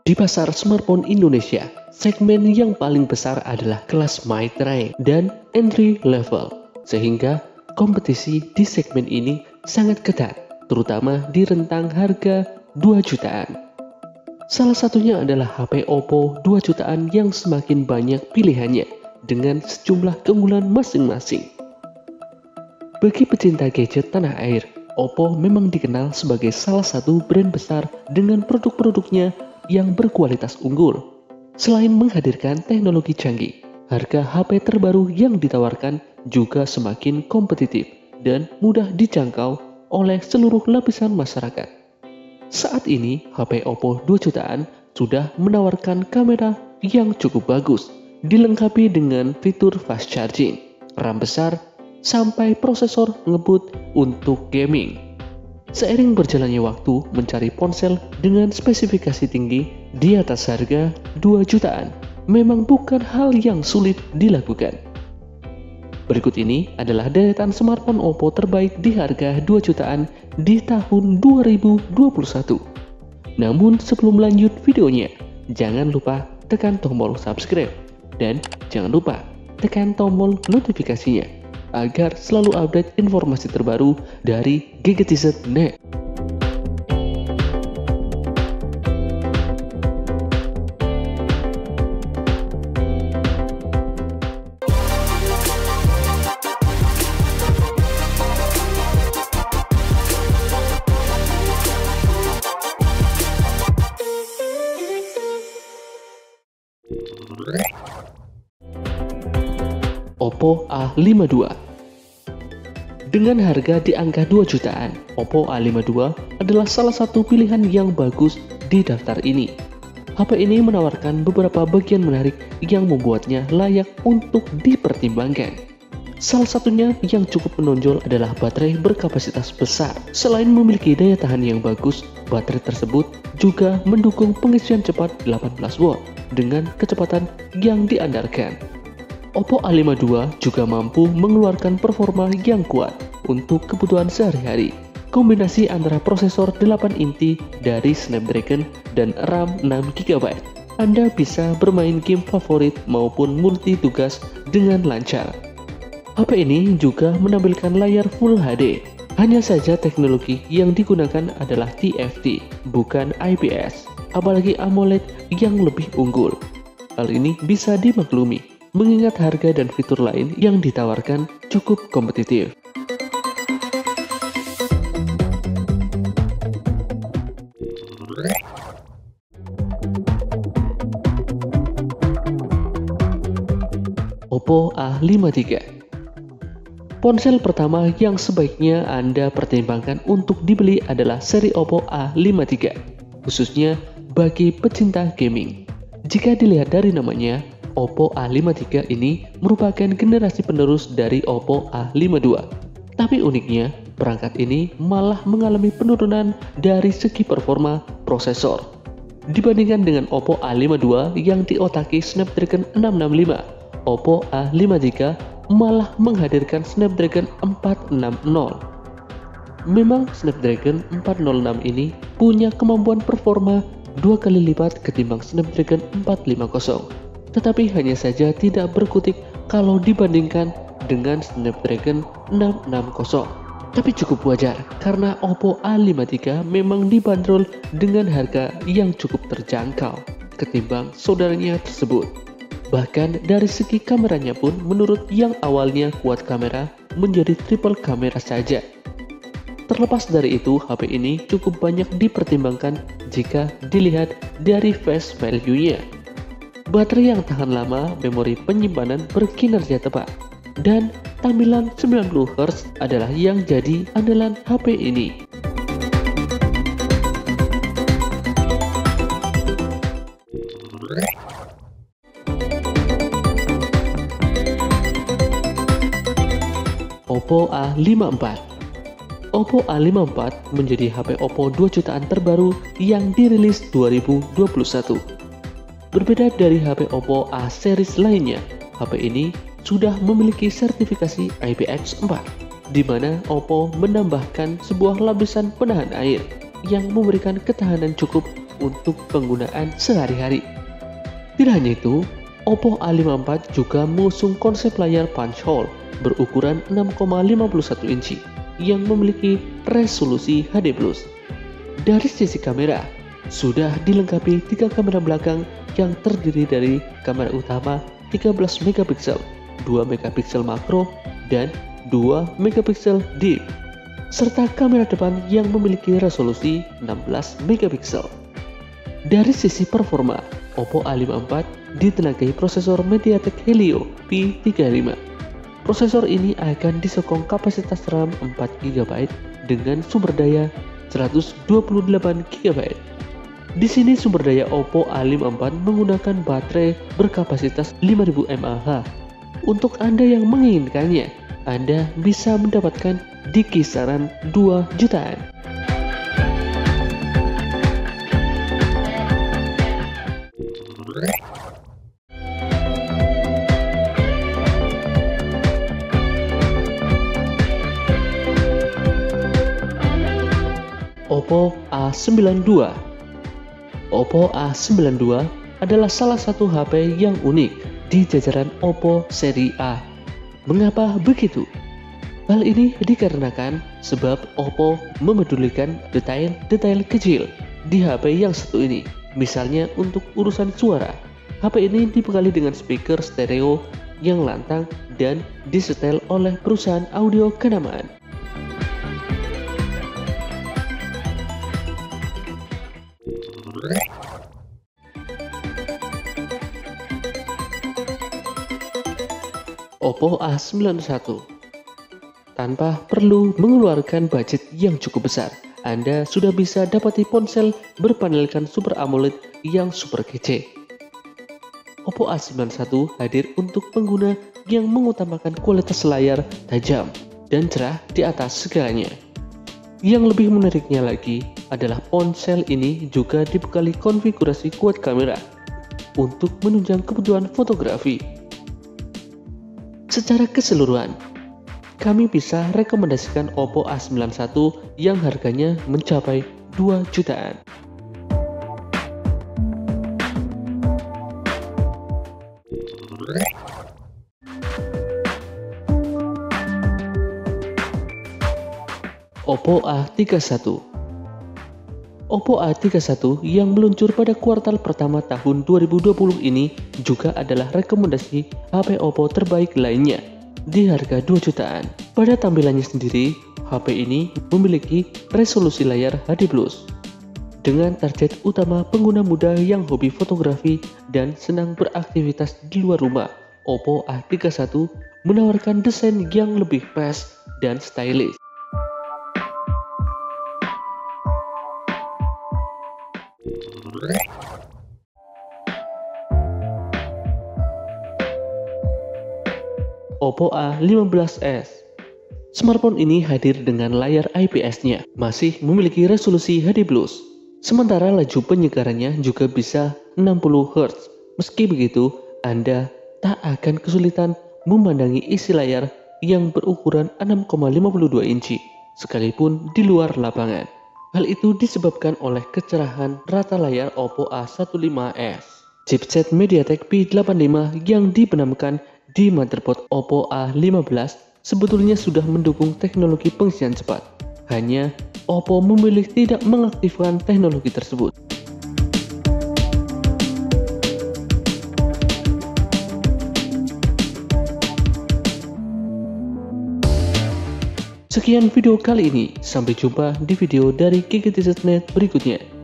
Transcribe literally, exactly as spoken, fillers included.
Di pasar smartphone Indonesia, segmen yang paling besar adalah kelas mid-range dan entry level, sehingga kompetisi di segmen ini sangat ketat, terutama di rentang harga dua jutaan. Salah satunya adalah H P Oppo dua jutaan yang semakin banyak pilihannya dengan sejumlah keunggulan masing-masing. Bagi pecinta gadget tanah air, Oppo memang dikenal sebagai salah satu brand besar dengan produk-produknya yang berkualitas unggul. Selain menghadirkan teknologi canggih, harga H P terbaru yang ditawarkan juga semakin kompetitif dan mudah dijangkau oleh seluruh lapisan masyarakat. Saat ini, H P Oppo dua jutaan sudah menawarkan kamera yang cukup bagus, dilengkapi dengan fitur fast charging, RAM besar, sampai prosesor ngebut untuk gaming. Seiring berjalannya waktu, mencari ponsel dengan spesifikasi tinggi di atas harga dua jutaan memang bukan hal yang sulit dilakukan. Berikut ini adalah deretan smartphone Oppo terbaik di harga dua jutaan di tahun dua ribu dua puluh satu. Namun sebelum lanjut videonya, jangan lupa tekan tombol subscribe dan jangan lupa tekan tombol notifikasinya agar selalu update informasi terbaru dari Gadgetizer titik net. Oppo A lima dua. Dengan harga di angka dua jutaan, Oppo A lima dua adalah salah satu pilihan yang bagus di daftar ini. H P ini menawarkan beberapa bagian menarik yang membuatnya layak untuk dipertimbangkan. Salah satunya yang cukup menonjol adalah baterai berkapasitas besar. Selain memiliki daya tahan yang bagus, baterai tersebut juga mendukung pengisian cepat delapan belas watt dengan kecepatan yang diandalkan. Oppo A lima dua juga mampu mengeluarkan performa yang kuat untuk kebutuhan sehari-hari. Kombinasi antara prosesor delapan inti dari Snapdragon dan RAM enam giga byte, Anda bisa bermain game favorit maupun multi tugas dengan lancar. H P ini juga menampilkan layar Full H D. Hanya saja teknologi yang digunakan adalah T F T, bukan I P S, apalagi AMOLED yang lebih unggul. Hal ini bisa dimaklumi, mengingat harga dan fitur lain yang ditawarkan cukup kompetitif. Oppo A lima tiga. Ponsel pertama yang sebaiknya Anda pertimbangkan untuk dibeli adalah seri Oppo A lima tiga, khususnya bagi pecinta gaming. Jika dilihat dari namanya, Oppo A lima tiga ini merupakan generasi penerus dari Oppo A lima dua. Tapi uniknya, perangkat ini malah mengalami penurunan dari segi performa prosesor. Dibandingkan dengan Oppo A lima dua yang diotaki Snapdragon enam enam lima, Oppo A lima tiga malah menghadirkan Snapdragon empat enam nol. Memang Snapdragon empat nol enam ini punya kemampuan performa dua kali lipat ketimbang Snapdragon empat lima nol. Tetapi hanya saja tidak berkutik kalau dibandingkan dengan Snapdragon enam enam nol. Tapi cukup wajar karena Oppo A lima tiga memang dibanderol dengan harga yang cukup terjangkau ketimbang saudaranya tersebut. Bahkan dari segi kameranya pun menurut yang awalnya kuat kamera menjadi triple kamera saja. Terlepas dari itu, H P ini cukup banyak dipertimbangkan jika dilihat dari face value-nya. Baterai yang tahan lama, memori penyimpanan berkinerja tepat, dan tampilan sembilan puluh hertz adalah yang jadi andalan H P ini. Oppo A lima empat. Oppo A lima empat menjadi H P Oppo dua jutaan terbaru yang dirilis dua ribu dua puluh satu. Berbeda dari H P Oppo A series lainnya, H P ini sudah memiliki sertifikasi I P X empat, di mana Oppo menambahkan sebuah lapisan penahan air yang memberikan ketahanan cukup untuk penggunaan sehari-hari. Tidak hanya itu, Oppo A lima puluh empat juga mengusung konsep layar punch hole berukuran enam koma lima satu inci yang memiliki resolusi H D plus. Dari sisi kamera, sudah dilengkapi tiga kamera belakang yang terdiri dari kamera utama tiga belas megapiksel, dua megapiksel makro, dan dua megapiksel deep, serta kamera depan yang memiliki resolusi enam belas megapiksel. Dari sisi performa, Oppo A lima puluh empat ditenagai prosesor MediaTek Helio P tiga puluh lima. Prosesor ini akan disokong kapasitas RAM empat giga byte dengan sumber daya seratus dua puluh delapan giga byte. Di sini sumber daya Oppo A lima puluh empat menggunakan baterai berkapasitas lima ribu mAh. Untuk Anda yang menginginkannya, Anda bisa mendapatkan di kisaran dua jutaan. Oppo A sembilan dua. Oppo A sembilan dua adalah salah satu H P yang unik di jajaran Oppo seri A. Mengapa begitu? Hal ini dikarenakan sebab Oppo memedulikan detail-detail kecil di H P yang satu ini. Misalnya untuk urusan suara, H P ini dibekali dengan speaker stereo yang lantang dan disetel oleh perusahaan audio kenamaan. Oppo A sembilan satu. Tanpa perlu mengeluarkan budget yang cukup besar, Anda sudah bisa dapati ponsel berpanelkan Super AMOLED yang super kece. Oppo A sembilan satu hadir untuk pengguna yang mengutamakan kualitas layar tajam dan cerah di atas segalanya. Yang lebih menariknya lagi adalah ponsel ini juga dibekali konfigurasi quad kamera untuk menunjang kebutuhan fotografi. Secara keseluruhan, kami bisa rekomendasikan Oppo A sembilan satu yang harganya mencapai dua jutaan. Oppo A tiga puluh satu. Oppo A tiga puluh satu yang meluncur pada kuartal pertama tahun dua ribu dua puluh ini juga adalah rekomendasi H P Oppo terbaik lainnya di harga dua jutaan. Pada tampilannya sendiri, H P ini memiliki resolusi layar H D plus. Dengan target utama pengguna muda yang hobi fotografi dan senang beraktivitas di luar rumah, Oppo A tiga puluh satu menawarkan desain yang lebih pas dan stylish. Oppo A lima belas S. Smartphone ini hadir dengan layar I P S-nya, masih memiliki resolusi H D plus. Sementara laju penyegarannya juga bisa enam puluh hertz. Meski begitu, Anda tak akan kesulitan memandangi isi layar yang berukuran enam koma lima dua inci, sekalipun di luar lapangan. Hal itu disebabkan oleh kecerahan rata layar Oppo A lima belas S. Chipset MediaTek P delapan puluh lima yang dibenamkan di motherboard Oppo A lima belas sebetulnya sudah mendukung teknologi pengisian cepat. Hanya Oppo memilih tidak mengaktifkan teknologi tersebut. Sekian video kali ini, sampai jumpa di video dari G G T Z dot net berikutnya.